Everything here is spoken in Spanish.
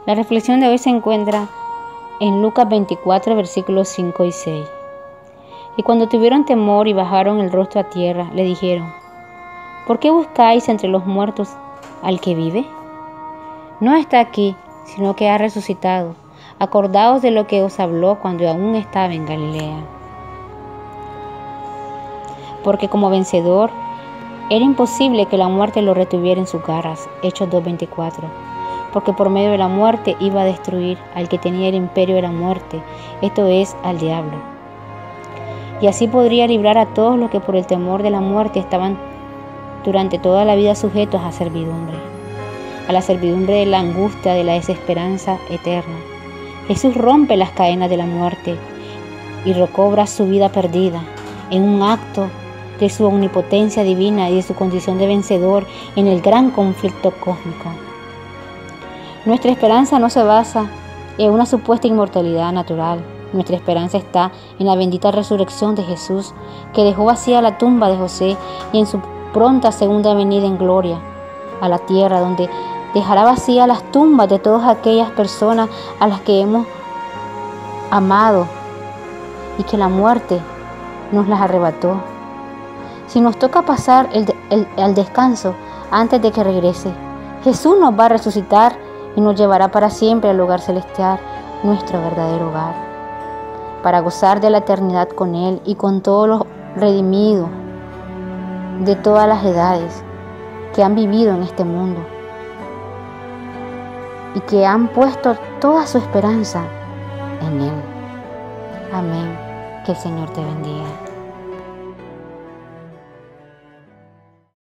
La reflexión de hoy se encuentra en Lucas 24, versículos 5 y 6. Y cuando tuvieron temor y bajaron el rostro a tierra, le dijeron: ¿por qué buscáis entre los muertos al que vive? No está aquí, sino que ha resucitado. Acordaos de lo que os habló cuando aún estaba en Galilea. Porque como vencedor, era imposible que la muerte lo retuviera en sus garras. Hechos 2:24. Porque por medio de la muerte iba a destruir al que tenía el imperio de la muerte, esto es, al diablo. Y así podría librar a todos los que por el temor de la muerte estaban durante toda la vida sujetos a servidumbre, a la servidumbre de la angustia, de la desesperanza eterna. Jesús rompe las cadenas de la muerte y recobra su vida perdida en un acto de su omnipotencia divina y de su condición de vencedor en el gran conflicto cósmico. Nuestra esperanza no se basa en una supuesta inmortalidad natural. Nuestra esperanza está en la bendita resurrección de Jesús, que dejó vacía la tumba de José, y en su pronta segunda venida en gloria a la tierra, donde dejará vacía las tumbas de todas aquellas personas a las que hemos amado y que la muerte nos las arrebató. Si nos toca pasar el descanso antes de que regrese, Jesús nos va a resucitar y nos llevará para siempre al hogar celestial, nuestro verdadero hogar, para gozar de la eternidad con Él y con todos los redimidos de todas las edades que han vivido en este mundo y que han puesto toda su esperanza en Él. Amén. Que el Señor te bendiga.